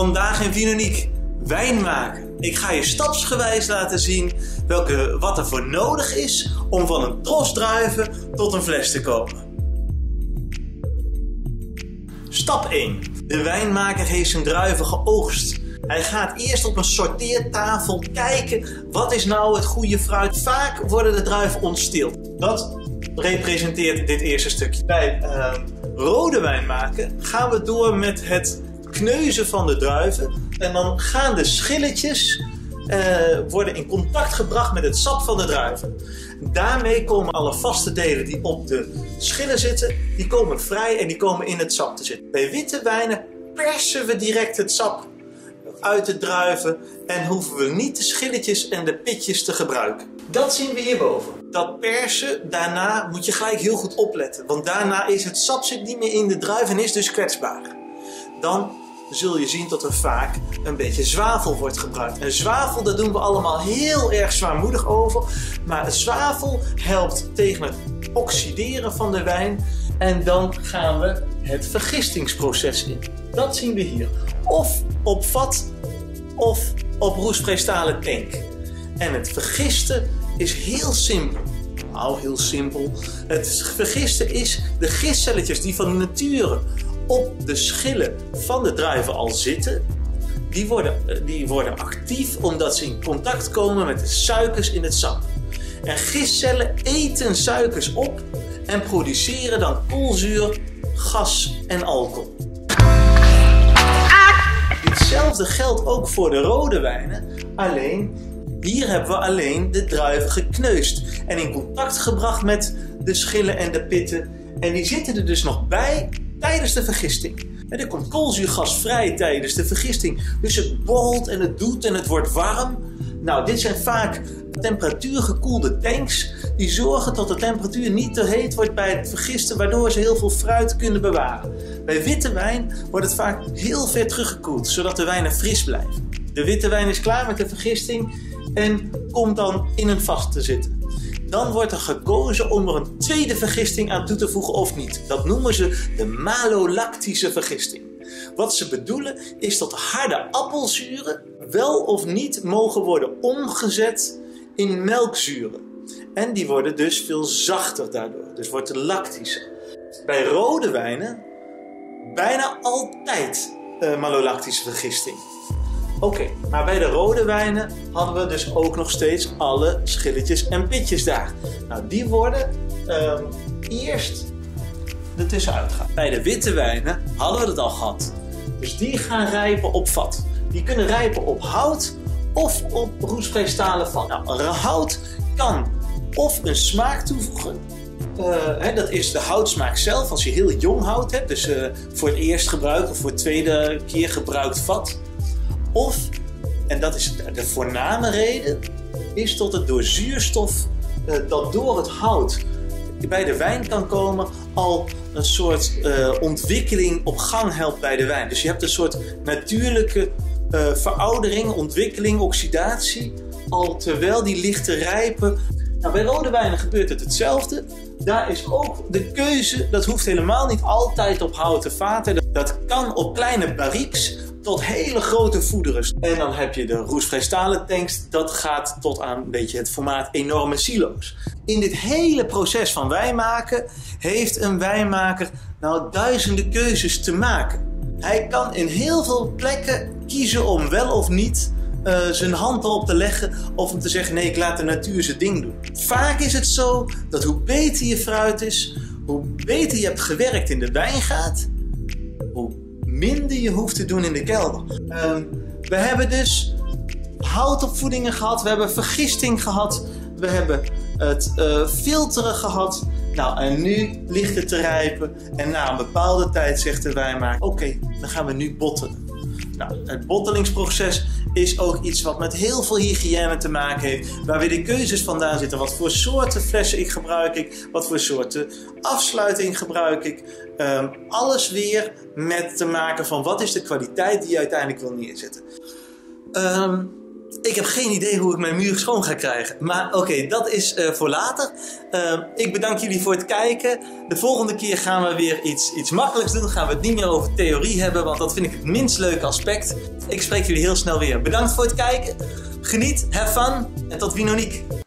Vandaag in Vinoniek, wijn maken. Ik ga je stapsgewijs laten zien wat er voor nodig is om van een tros druiven tot een fles te komen. Stap 1. De wijnmaker heeft zijn druiven geoogst. Hij gaat eerst op een sorteertafel kijken, wat is nou het goede fruit. Vaak worden de druiven ontstild. Dat representeert dit eerste stukje. Bij rode wijn maken gaan we door met het kneuzen van de druiven. En dan gaan de schilletjes worden in contact gebracht met het sap van de druiven. Daarmee komen alle vaste delen die op de schillen zitten, die komen vrij en die komen in het sap te zitten. Bij witte wijnen persen we direct het sap uit de druiven en hoeven we niet de schilletjes en de pitjes te gebruiken. Dat zien we hierboven. Dat persen, daarna moet je gelijk heel goed opletten, want daarna is het sap zit niet meer in de druif en is dus kwetsbaar. Dan zul je zien dat er vaak een beetje zwavel wordt gebruikt. En zwavel, daar doen we allemaal heel erg zwaarmoedig over. Maar het zwavel helpt tegen het oxideren van de wijn. En dan gaan we het vergistingsproces in. Dat zien we hier. Of op vat, of op roestvrij-stalen tank. En het vergisten is heel simpel. Nou, heel simpel. Het vergisten is de gistcelletjes die van nature op de schillen van de druiven al zitten, die worden actief omdat ze in contact komen met de suikers in het sap. En gistcellen eten suikers op en produceren dan koolzuur, gas en alcohol. Hetzelfde geldt ook voor de rode wijnen, alleen hier hebben we alleen de druiven gekneusd en in contact gebracht met de schillen en de pitten. En die zitten er dus nog bij tijdens de vergisting. En er komt koolzuurgas vrij tijdens de vergisting. Dus het borrelt en het doet en het wordt warm. Nou, dit zijn vaak temperatuurgekoelde tanks. Die zorgen dat de temperatuur niet te heet wordt bij het vergisten, waardoor ze heel veel fruit kunnen bewaren. Bij witte wijn wordt het vaak heel ver teruggekoeld, zodat de wijnen fris blijven. De witte wijn is klaar met de vergisting en komt dan in een vat te zitten. Dan wordt er gekozen om er een tweede vergisting aan toe te voegen of niet. Dat noemen ze de malolactische vergisting. Wat ze bedoelen is dat harde appelzuren wel of niet mogen worden omgezet in melkzuren. En die worden dus veel zachter daardoor. Dus wordt het lactischer. Bij rode wijnen bijna altijd malolactische vergisting. Oké, maar bij de rode wijnen hadden we dus ook nog steeds alle schilletjes en pitjes daar. Nou, die worden eerst ertussenuit gaan. Bij de witte wijnen hadden we het al gehad. Dus die gaan rijpen op vat. Die kunnen rijpen op hout of op roestvrijstalen vat. Nou, hout kan of een smaak toevoegen. Dat is de houtsmaak zelf. Als je heel jong hout hebt, dus voor het eerst gebruikt of voor het tweede keer gebruikt vat. Of, en dat is de voorname reden, is dat het door zuurstof dat door het hout bij de wijn kan komen al een soort ontwikkeling op gang helpt bij de wijn. Dus je hebt een soort natuurlijke veroudering, ontwikkeling, oxidatie, al terwijl die ligt te rijpen. Nou, bij rode wijnen gebeurt het hetzelfde. Daar is ook de keuze, dat hoeft helemaal niet altijd op houten vaten. Dat kan op kleine barriques tot hele grote voederers. En dan heb je de roestvrijstalen tanks. Dat gaat tot aan een beetje het formaat enorme silo's. In dit hele proces van wijnmaken heeft een wijnmaker nou duizenden keuzes te maken. Hij kan in heel veel plekken kiezen om wel of niet zijn hand erop te leggen of om te zeggen nee, ik laat de natuur zijn ding doen. Vaak is het zo dat hoe beter je fruit is, hoe beter je hebt gewerkt in de wijngaard, hoe minder je hoeft te doen in de kelder. We hebben dus houtopvoedingen gehad, we hebben vergisting gehad, we hebben het filteren gehad. Nou, en nu ligt het te rijpen en na een bepaalde tijd zegt de wijnmaker, oké, dan gaan we nu bottelen. Nou, het bottelingsproces is ook iets wat met heel veel hygiëne te maken heeft, waar weer de keuzes vandaan zitten. Wat voor soorten flessen gebruik ik, wat voor soorten afsluiting gebruik ik. Alles weer met te maken van wat is de kwaliteit die je uiteindelijk wil neerzetten. Ik heb geen idee hoe ik mijn muur schoon ga krijgen. Maar oké, dat is voor later. Ik bedank jullie voor het kijken. De volgende keer gaan we weer iets makkelijks doen. Gaan we het niet meer over theorie hebben, want dat vind ik het minst leuke aspect. Ik spreek jullie heel snel weer. Bedankt voor het kijken. Geniet, have fun en tot Winoniek.